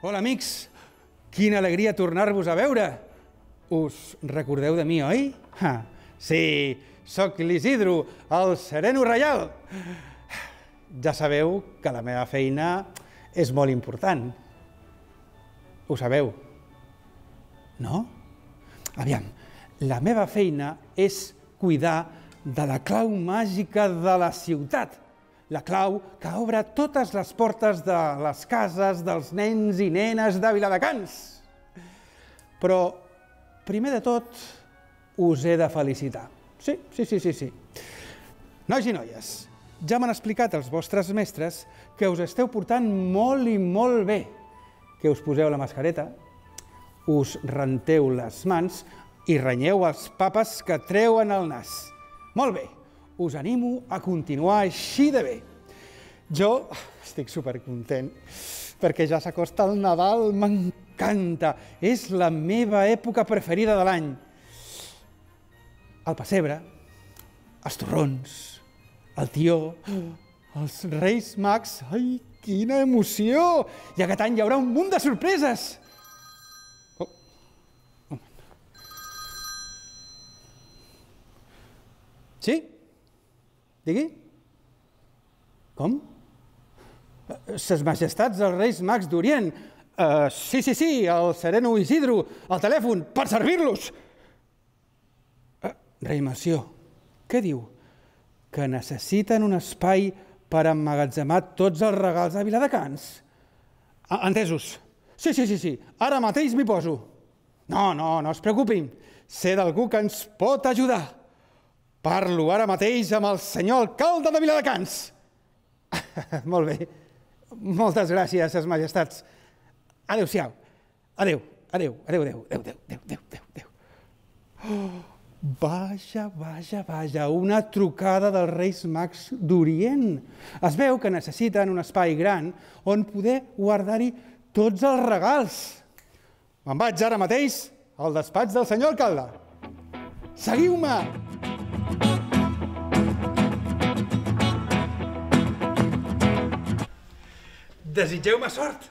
Hola, amics. Quina alegria tornar-vos a veure. Us recordeu de mi, oi? Sí, sóc l'Isidro, el sereno reial. Ja sabeu que la meva feina és molt important. Ho sabeu? No? Aviam, la meva feina és cuidar de la clau màgica de la ciutat. La clau que obre totes les portes de les cases dels nens i nenes de Viladecans. Però, primer de tot, us he de felicitar. Sí. Nois i noies, ja m'han explicat els vostres mestres que us esteu portant molt i molt bé, que us poseu la mascareta, us renteu les mans i renyeu els papes que treuen el nas. Molt bé, us animo a continuar així de bé. Jo estic supercontent perquè ja s'acosta el Nadal, m'encanta, és la meva època preferida de l'any. El pessebre, els torrons, el tió, els Reis Mags, ai, quina emoció! I aquest any hi haurà un munt de sorpreses! Sí? Digui? Com? Ses majestats dels Reis Mags d'Orient. Sí, el sereno Isidro, al telèfon, per servir-los. Rei Mació, què diu? Que necessiten un espai per emmagatzemar tots els regals de Viladecans? Entesos. Sí, ara mateix m'hi poso. No es preocupin, sé d'algú que ens pot ajudar. Parlo ara mateix amb el senyor alcalde de Viladecans. Molt bé. Moltes gràcies, ses majestats. Adéu-siau. Adéu. Vaja, una trucada dels Reis Mags d'Orient. Es veu que necessiten un espai gran on poder guardar-hi tots els regals. Me'n vaig ara mateix al despatx del senyor alcalde. Seguiu-me! Desitgeu-me sort!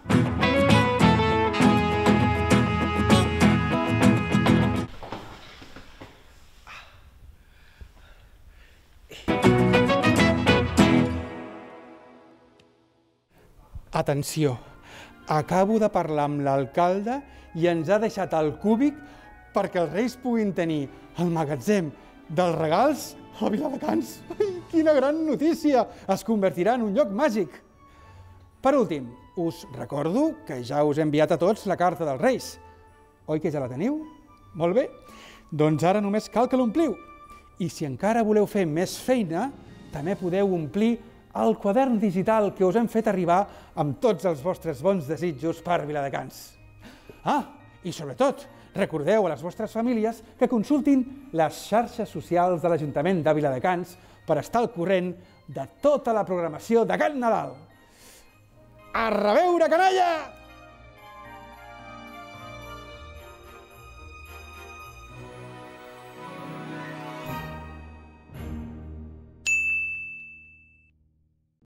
Atenció, acabo de parlar amb l'alcalde i ens ha deixat el cúbic perquè els Reis puguin tenir el magatzem dels regals a Viladecans. Ai, quina gran notícia! Es convertirà en un lloc màgic. Per últim, us recordo que ja us he enviat a tots la carta dels Reis. Oi que ja la teniu? Molt bé. Doncs ara només cal que l'ompliu. I si encara voleu fer més feina, també podeu omplir el quadern digital que us hem fet arribar amb tots els vostres bons desitjos per Viladecans. I sobretot, recordeu a les vostres famílies que consultin les xarxes socials de l'Ajuntament de Viladecans per estar al corrent de tota la programació de Can Nadal. A reveure, canalla!